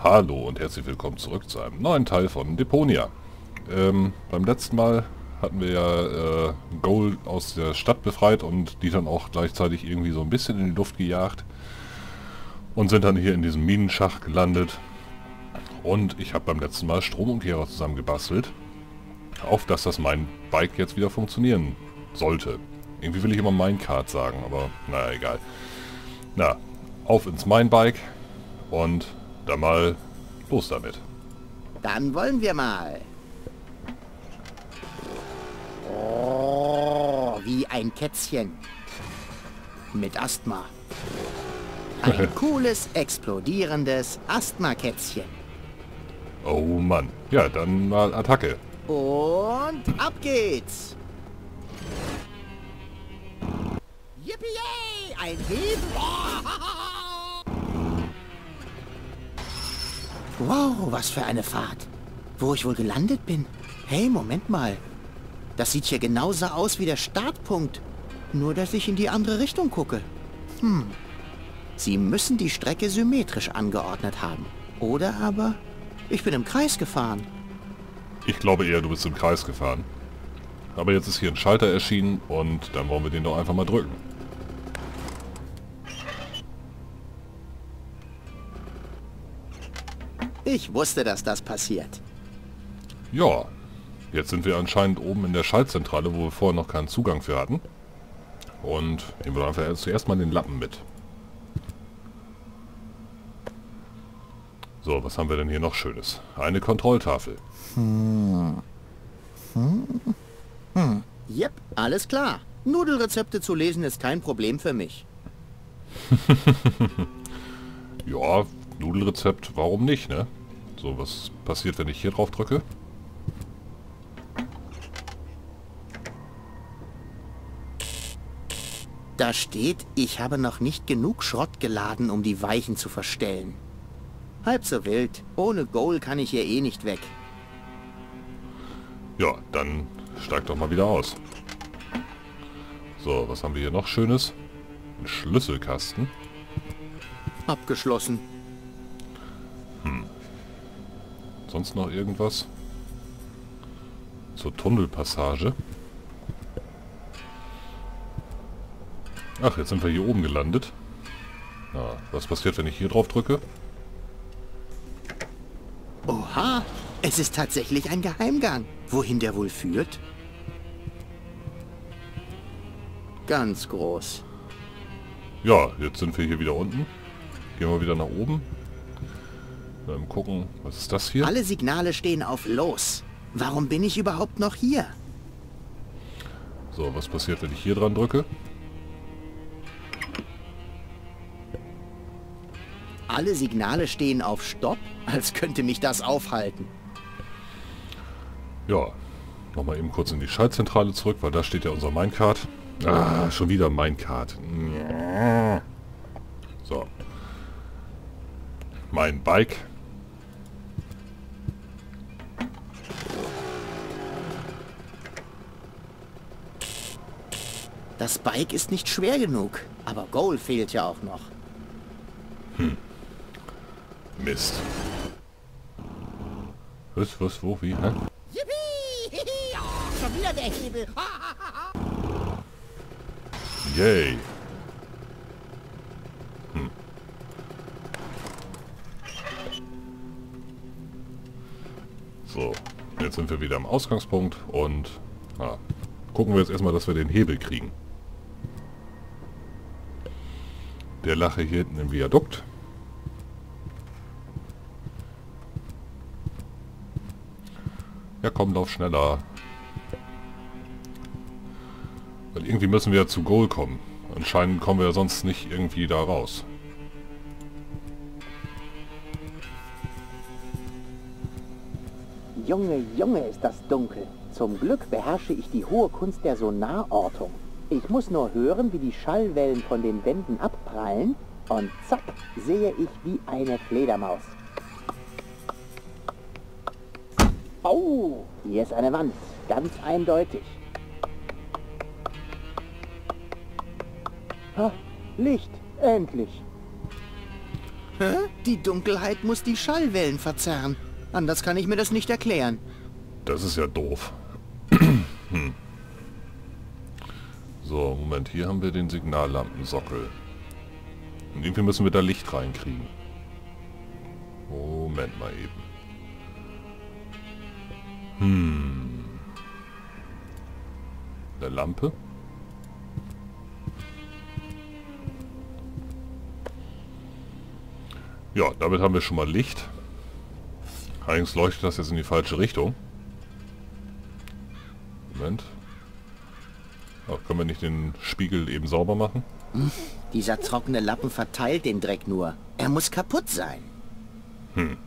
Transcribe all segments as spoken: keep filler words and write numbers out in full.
Hallo und herzlich willkommen zurück zu einem neuen Teil von Deponia. Ähm, beim letzten Mal hatten wir ja äh, Goal aus der Stadt befreit und die dann auch gleichzeitig irgendwie so ein bisschen in die Luft gejagt. Und sind dann hier in diesem Minenschacht gelandet. Und ich habe beim letzten Mal Stromumkehrer zusammengebastelt. Auf dass das mein Bike jetzt wieder funktionieren sollte. Irgendwie will ich immer Minecart sagen, aber naja, egal. Na, auf ins Minebike und dann mal los damit. Dann wollen wir mal. Oh, wie ein Kätzchen. Mit Asthma. Ein cooles, explodierendes Asthma-Kätzchen. Oh Mann. Ja, dann mal Attacke. Und ab geht's. Yippie! Ein Heben. Wow, was für eine Fahrt. Wo ich wohl gelandet bin. Hey, Moment mal. Das sieht hier genauso aus wie der Startpunkt. Nur, dass ich in die andere Richtung gucke. Hm. Sie müssen die Strecke symmetrisch angeordnet haben. Oder aber, ich bin im Kreis gefahren. Ich glaube eher, du bist im Kreis gefahren. Aber jetzt ist hier ein Schalter erschienen und dann wollen wir den doch einfach mal drücken. Ich wusste, dass das passiert. Ja, jetzt sind wir anscheinend oben in der Schaltzentrale, wo wir vorher noch keinen Zugang für hatten. Und nehmen wir einfach zuerst mal den Lappen mit. So, was haben wir denn hier noch Schönes? Eine Kontrolltafel. Hm. Hm. Hm. Yep, alles klar. Nudelrezepte zu lesen ist kein Problem für mich. Ja, Nudelrezept, warum nicht, ne? So, was passiert, wenn ich hier drauf drücke? Da steht, ich habe noch nicht genug Schrott geladen, um die Weichen zu verstellen. Halb so wild. Ohne Goal kann ich hier eh nicht weg. Ja, dann steig doch mal wieder aus. So, was haben wir hier noch Schönes? Ein Schlüsselkasten. Abgeschlossen. Hm. Sonst noch irgendwas? Zur Tunnelpassage. Ach, jetzt sind wir hier oben gelandet. Na, was passiert, wenn ich hier drauf drücke? Oha, es ist tatsächlich ein Geheimgang. Wohin der wohl führt? Ganz groß. Ja, jetzt sind wir hier wieder unten. Gehen wir wieder nach oben. Dann gucken, was ist das hier? Alle Signale stehen auf Los. Warum bin ich überhaupt noch hier? So, was passiert, wenn ich hier dran drücke? Alle Signale stehen auf Stopp, als könnte mich das aufhalten. Ja, nochmal eben kurz in die Schaltzentrale zurück, weil da steht ja unser Minecart. Ah, schon wieder Minecart. So. Mein Bike. Das Bike ist nicht schwer genug, aber Goal fehlt ja auch noch. Hm. Mist. Was, was, wo, wie, hä? Yippie! Oh, schon wieder der Hebel! Yay! Hm. So, jetzt sind wir wieder am Ausgangspunkt und ah, gucken wir jetzt erstmal, dass wir den Hebel kriegen. Der Lache hier hinten im Viadukt. Ja komm, lauf schneller. Weil irgendwie müssen wir ja zu Goal kommen. Anscheinend kommen wir ja sonst nicht irgendwie da raus. Junge, Junge, ist das dunkel. Zum Glück beherrsche ich die hohe Kunst der Sonarortung. Ich muss nur hören, wie die Schallwellen von den Wänden abprallen und zack, sehe ich wie eine Fledermaus. Oh, hier ist eine Wand, ganz eindeutig. Ha, Licht, endlich. Hä? Die Dunkelheit muss die Schallwellen verzerren. Anders kann ich mir das nicht erklären. Das ist ja doof. hm. So, Moment, hier haben wir den Signallampensockel. Und irgendwie müssen wir da Licht reinkriegen. Moment mal eben. Hm. Eine Lampe. Ja, damit haben wir schon mal Licht. Allerdings leuchtet das jetzt in die falsche Richtung. Moment. Ach, können wir nicht den Spiegel eben sauber machen? Hm, dieser trockene Lappen verteilt den Dreck nur. Er muss kaputt sein. Hm.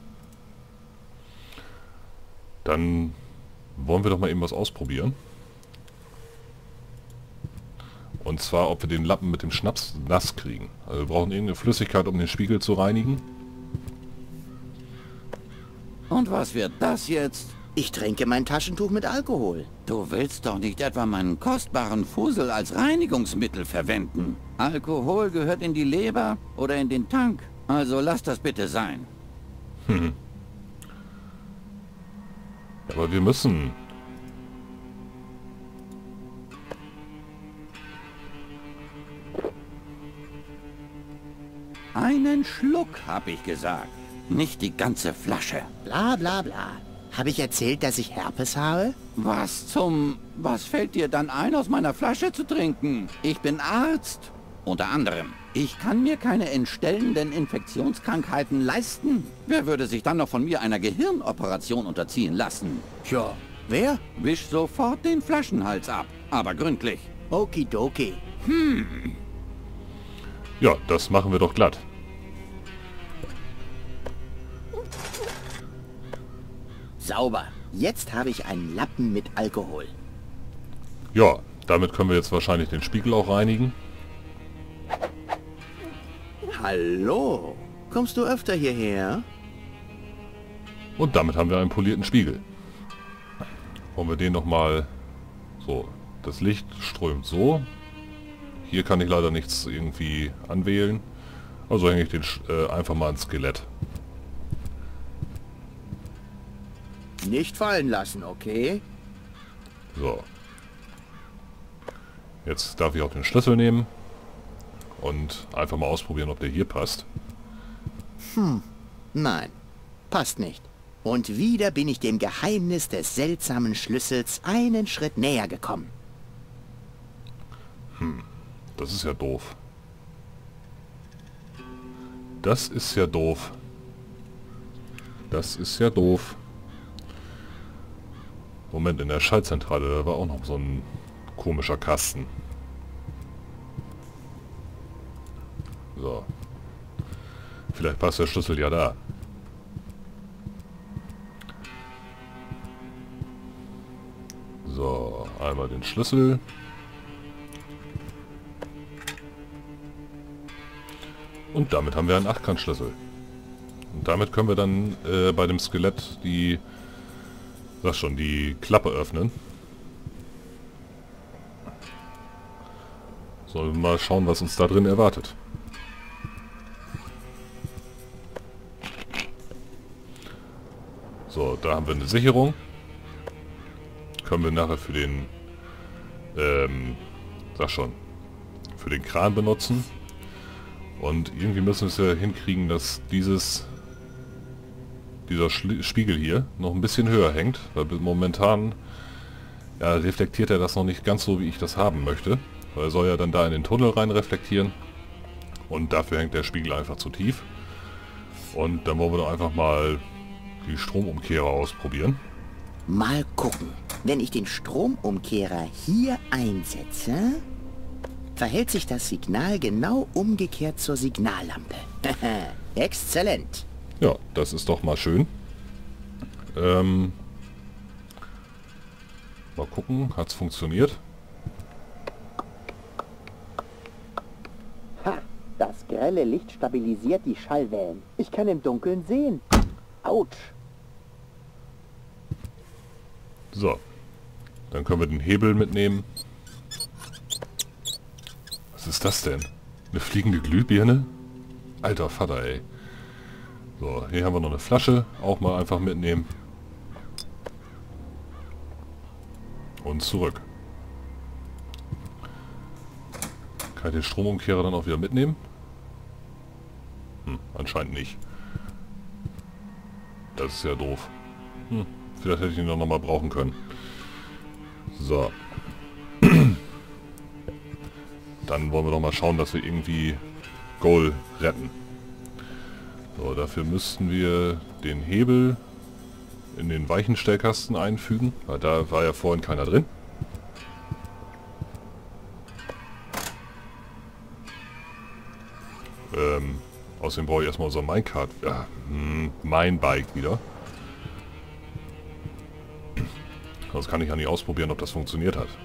Dann wollen wir doch mal eben was ausprobieren. Und zwar, ob wir den Lappen mit dem Schnaps nass kriegen. Also wir brauchen irgendeine Flüssigkeit, um den Spiegel zu reinigen. Und was wird das jetzt? Ich trinke mein Taschentuch mit Alkohol. Du willst doch nicht etwa meinen kostbaren Fusel als Reinigungsmittel verwenden. Alkohol gehört in die Leber oder in den Tank. Also lass das bitte sein. Hm. Aber wir müssen... Einen Schluck, hab ich gesagt. Nicht die ganze Flasche. Bla bla bla. Habe ich erzählt, dass ich Herpes habe? Was zum... Was fällt dir dann ein, aus meiner Flasche zu trinken? Ich bin Arzt. Unter anderem. Ich kann mir keine entstellenden Infektionskrankheiten leisten. Wer würde sich dann noch von mir einer Gehirnoperation unterziehen lassen? Tja, wer? Wisch sofort den Flaschenhals ab. Aber gründlich. Okidoki. Hm. Ja, das machen wir doch glatt. Sauber. Jetzt habe ich einen Lappen mit Alkohol. Ja, damit können wir jetzt wahrscheinlich den Spiegel auch reinigen. Hallo? Kommst du öfter hierher? Und damit haben wir einen polierten Spiegel. Wollen wir den nochmal... So, das Licht strömt so. Hier kann ich leider nichts irgendwie anwählen. Also hänge ich den äh, einfach mal ans Skelett. Nicht fallen lassen, okay? So. Jetzt darf ich auch den Schlüssel nehmen. Und einfach mal ausprobieren, ob der hier passt. Hm, nein, passt nicht. Und wieder bin ich dem Geheimnis des seltsamen Schlüssels einen Schritt näher gekommen. Hm, das ist ja doof. Das ist ja doof. Das ist ja doof. Moment, in der Schaltzentrale, da war auch noch so ein komischer Kasten. So. Vielleicht passt der Schlüssel ja da. So, einmal den Schlüssel. Und damit haben wir einen Achtkantschlüssel. Und damit können wir dann äh, bei dem Skelett die, sag schon, die Klappe öffnen. So, mal schauen, was uns da drin erwartet. So, da haben wir eine Sicherung. Können wir nachher für den, ähm, sag schon, für den Kran benutzen. Und irgendwie müssen wir es ja hinkriegen, dass dieses, dieser Schli- Spiegel hier noch ein bisschen höher hängt. Weil momentan ja, reflektiert er das noch nicht ganz so, wie ich das haben möchte. Weil er soll ja dann da in den Tunnel rein reflektieren. Und dafür hängt der Spiegel einfach zu tief. Und dann wollen wir doch einfach mal die Stromumkehrer ausprobieren. Mal gucken. Wenn ich den Stromumkehrer hier einsetze, verhält sich das Signal genau umgekehrt zur Signallampe. Exzellent. Ja, das ist doch mal schön. Ähm, mal gucken, hat's funktioniert? Ha, das grelle Licht stabilisiert die Schallwellen. Ich kann im Dunkeln sehen. Autsch. So, dann können wir den Hebel mitnehmen. Was ist das denn? Eine fliegende Glühbirne? Alter Vater, ey. So, hier haben wir noch eine Flasche. Auch mal einfach mitnehmen. Und zurück. Kann ich den Stromumkehrer dann auch wieder mitnehmen? Hm, anscheinend nicht. Das ist ja doof. Hm, vielleicht hätte ich ihn dann noch mal brauchen können. So. Dann wollen wir doch mal schauen, dass wir irgendwie Goal retten. So, dafür müssten wir den Hebel in den Weichenstellkasten einfügen, weil da war ja vorhin keiner drin. Ähm, außerdem brauche ich erstmal unser Minecart, ja, hm, mein Bike wieder. Sonst kann ich ja nicht ausprobieren, ob das funktioniert hat.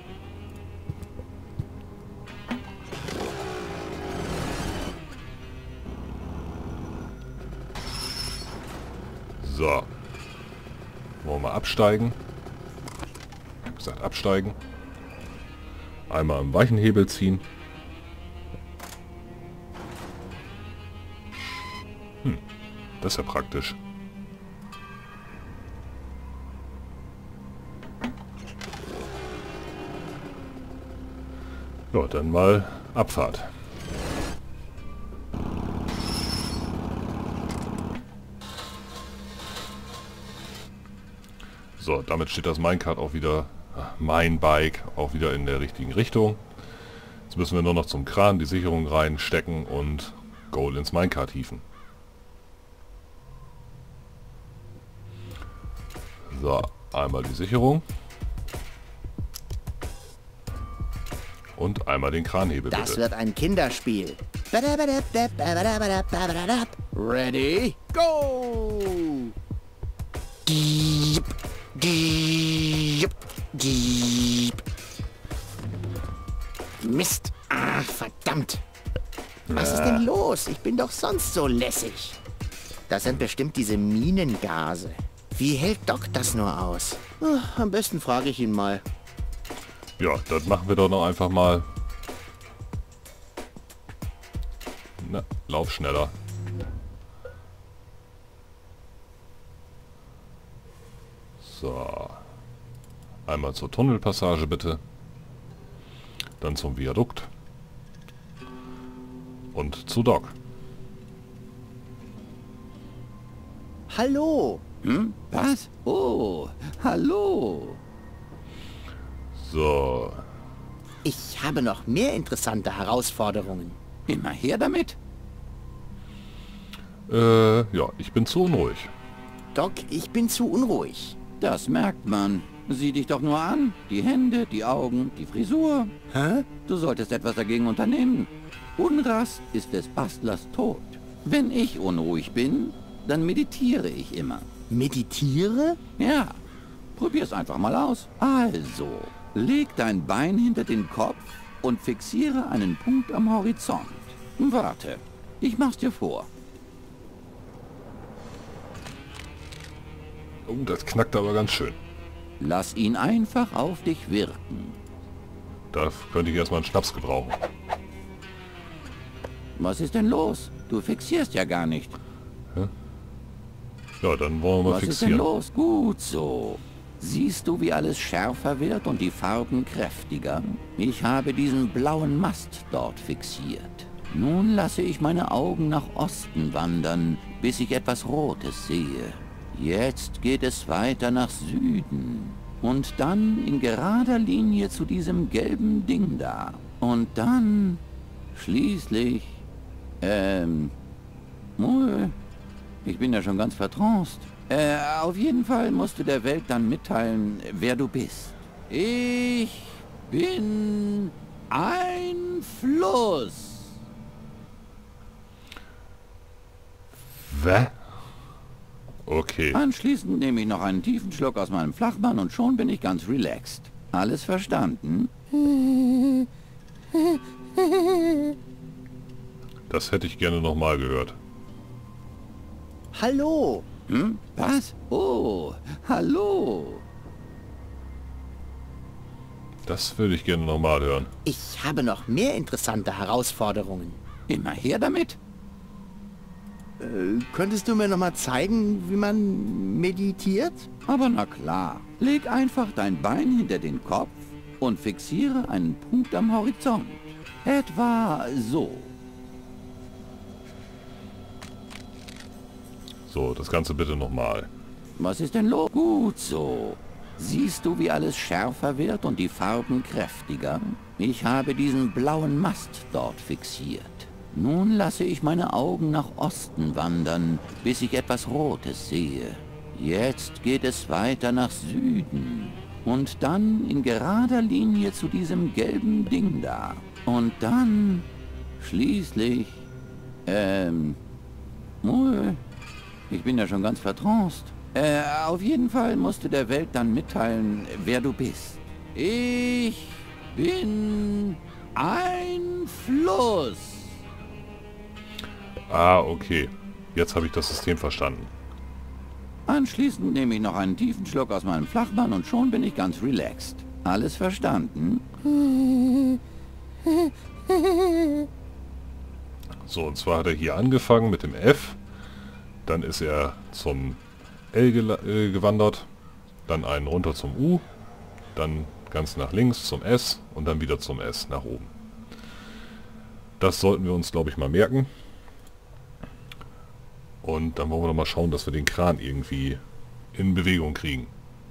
So. Wollen wir mal absteigen. Ich habe gesagt absteigen. Einmal am Weichenhebel ziehen. Hm, das ist ja praktisch. Ja, dann mal Abfahrt. So, damit steht das Minecart auch wieder, mein Bike, auch wieder in der richtigen Richtung. Jetzt müssen wir nur noch zum Kran die Sicherung reinstecken und Goal ins Minecart hieven. So, einmal die Sicherung. Und einmal den Kranhebel, bitte. Das wird ein Kinderspiel. Ready? Go! Diep, diep, diep. Mist. Ach, verdammt. Was ist denn los? Ich bin doch sonst so lässig. Das sind bestimmt diese Minengase. Wie hält Doc das nur aus? Ach, am besten frage ich ihn mal. Ja, das machen wir doch noch einfach mal. Na, lauf schneller. So. Einmal zur Tunnelpassage bitte. Dann zum Viadukt. Und zu Doc. Hallo. Hm? Was? Oh, hallo. So. Ich habe noch mehr interessante Herausforderungen. Immer her damit. Äh, ja, ich bin zu unruhig. Doc, ich bin zu unruhig. Das merkt man. Sieh dich doch nur an. Die Hände, die Augen, die Frisur. Hä? Du solltest etwas dagegen unternehmen. Unrast ist des Bastlers Tod. Wenn ich unruhig bin, dann meditiere ich immer. Meditiere? Ja, probier's einfach mal aus. Also, leg dein Bein hinter den Kopf und fixiere einen Punkt am Horizont. Warte, ich mach's dir vor. Oh, das knackt aber ganz schön. Lass ihn einfach auf dich wirken. Da könnte ich erstmal einen Schnaps gebrauchen. Was ist denn los? Du fixierst ja gar nicht. Ja, dann wollen wir mal Was ist denn fixieren. los? Gut so. Siehst du, wie alles schärfer wird und die Farben kräftiger? Ich habe diesen blauen Mast dort fixiert. Nun lasse ich meine Augen nach Osten wandern, bis ich etwas Rotes sehe. Jetzt geht es weiter nach Süden. Und dann in gerader Linie zu diesem gelben Ding da. Und dann schließlich... Ähm... Oh, ich bin ja schon ganz vertraust. Äh, auf jeden Fall musst du der Welt dann mitteilen, wer du bist. Ich bin ein Fluss. Wä? Okay. Anschließend nehme ich noch einen tiefen Schluck aus meinem Flachmann und schon bin ich ganz relaxed. Alles verstanden? Das hätte ich gerne nochmal gehört. Hallo. Hm? Was? Oh, hallo. Das würde ich gerne nochmal hören. Ich habe noch mehr interessante Herausforderungen. Immer her damit. Äh, könntest du mir noch mal zeigen, wie man meditiert? Aber na klar, leg einfach dein Bein hinter den Kopf und fixiere einen Punkt am Horizont. Etwa so. So, das Ganze bitte nochmal. Was ist denn los? Gut so. Siehst du, wie alles schärfer wird und die Farben kräftiger? Ich habe diesen blauen Mast dort fixiert. Nun lasse ich meine Augen nach Osten wandern, bis ich etwas Rotes sehe. Jetzt geht es weiter nach Süden. Und dann in gerader Linie zu diesem gelben Ding da. Und dann schließlich... Ähm... Mui, ich bin ja schon ganz vertraust. Äh, auf jeden Fall musst du der Welt dann mitteilen, wer du bist. Ich bin ein Fluss. Ah, okay. Jetzt habe ich das System verstanden. Anschließend nehme ich noch einen tiefen Schluck aus meinem Flachmann und schon bin ich ganz relaxed. Alles verstanden? So, und zwar hat er hier angefangen mit dem F. Dann ist er zum L ge äh, gewandert. Dann einen runter zum U. Dann ganz nach links zum S. Und dann wieder zum S nach oben. Das sollten wir uns, glaube ich, mal merken. Und dann wollen wir noch mal schauen, dass wir den Kran irgendwie in Bewegung kriegen.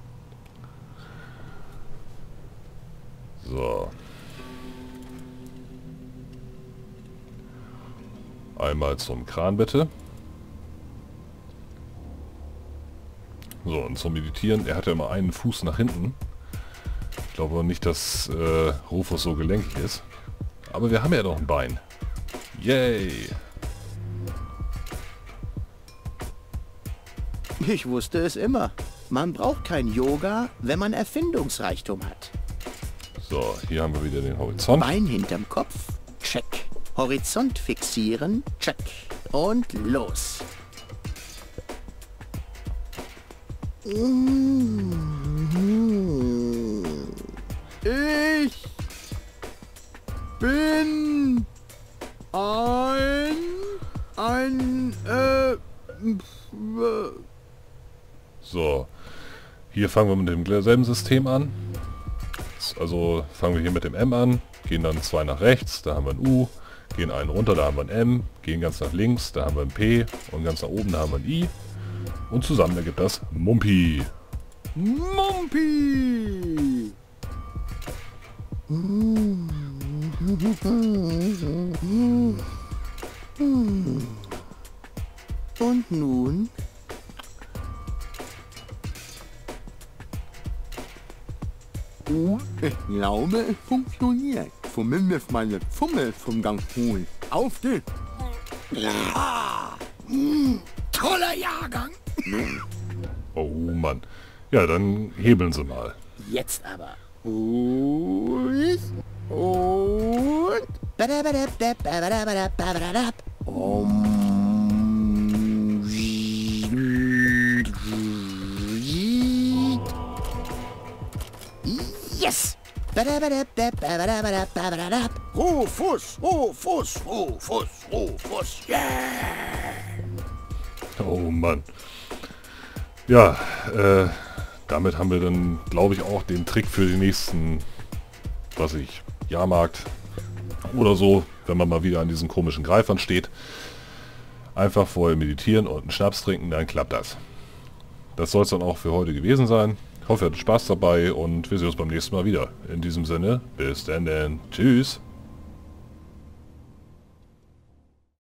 So. Einmal zum Kran bitte. So, und zum Meditieren, er hat ja immer einen Fuß nach hinten. Ich glaube nicht, dass äh, Rufus so gelenkig ist. Aber wir haben ja noch ein Bein. Yay! Ich wusste es immer. Man braucht kein Yoga, wenn man Erfindungsreichtum hat. So, hier haben wir wieder den Horizont. Bein hinterm Kopf, check. Horizont fixieren, check. Und los. Ich bin ein... ein... äh... So, hier fangen wir mit dem selben System an. Also fangen wir hier mit dem M an, gehen dann zwei nach rechts, da haben wir ein U, gehen einen runter, da haben wir ein M, gehen ganz nach links, da haben wir ein P und ganz nach oben, da haben wir ein I. Und zusammen ergibt das Mumpi. Mumpi! Und nun? Ich glaube, es funktioniert. Zumindest meine Zunge zum Gang holen. Auf geht's! Ja. Mm, toller Jahrgang! Oh Mann. Ja, dann hebeln Sie mal. Jetzt aber. Und... Und... Um. Yes! Rufus, Rufus, Rufus, Rufus, yeah! Oh Mann. Ja, äh, damit haben wir dann, glaube ich, auch den Trick für den nächsten, was ich, Jahrmarkt oder so, wenn man mal wieder an diesen komischen Greifern steht. Einfach vorher meditieren und einen Schnaps trinken, dann klappt das. Das soll es dann auch für heute gewesen sein. Ich hoffe, ihr hattet Spaß dabei und wir sehen uns beim nächsten Mal wieder. In diesem Sinne, bis dann, dann. Tschüss.